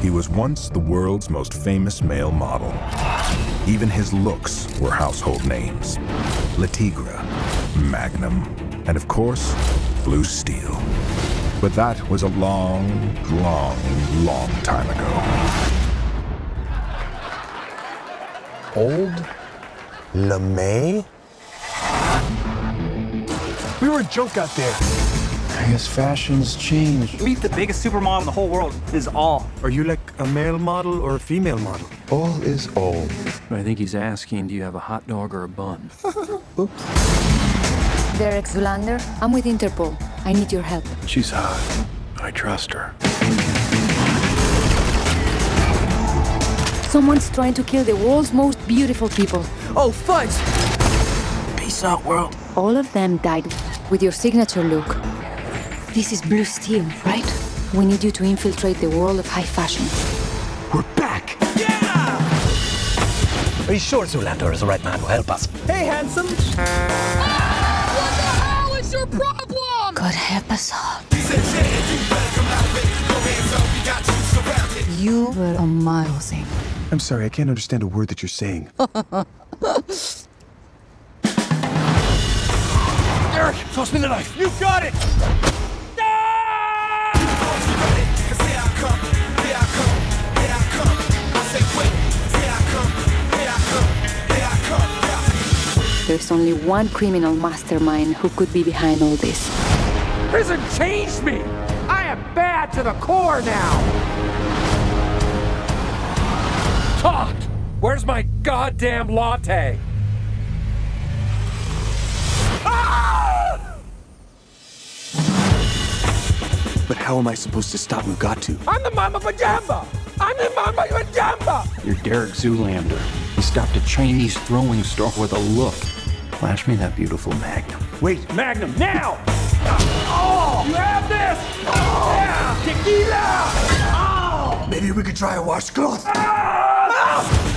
He was once the world's most famous male model. Even his looks were household names. Le Tigre, Magnum, and of course, Blue Steel. But that was a long, long, long time ago. Old LeMay? We were a joke out there. I guess fashion's changed. Meet the biggest supermodel in the whole world is all. Are you like a male model or a female model? All is old. I think he's asking, do you have a hot dog or a bun? Oops. Derek Zoolander, I'm with Interpol. I need your help. She's hot. I trust her. Someone's trying to kill the world's most beautiful people. Oh, fudge! Peace out, world. All of them died with your signature look. This is Blue Steel, right? We need you to infiltrate the world of high fashion. We're back! Yeah! Are you sure Zoolander is the right man to help us? Hey, handsome! What the hell is your problem? God help us all. You were a model thing. I'm sorry, I can't understand a word that you're saying. Derek, toss me the knife. You got it! There's only one criminal mastermind who could be behind all this. Prison changed me! I am bad to the core now! Talk! Where's my goddamn latte? Ah! But how am I supposed to stop Mugatu? I'm the Mama Pajamba! I'm the Mama Pajamba! You're Derek Zoolander. He stopped a Chinese throwing star with a look. Flash me that beautiful Magnum. Wait, Magnum, now! Oh! You have this! Oh! Yeah! Tequila! Oh! maybe we could try a washcloth? Ah!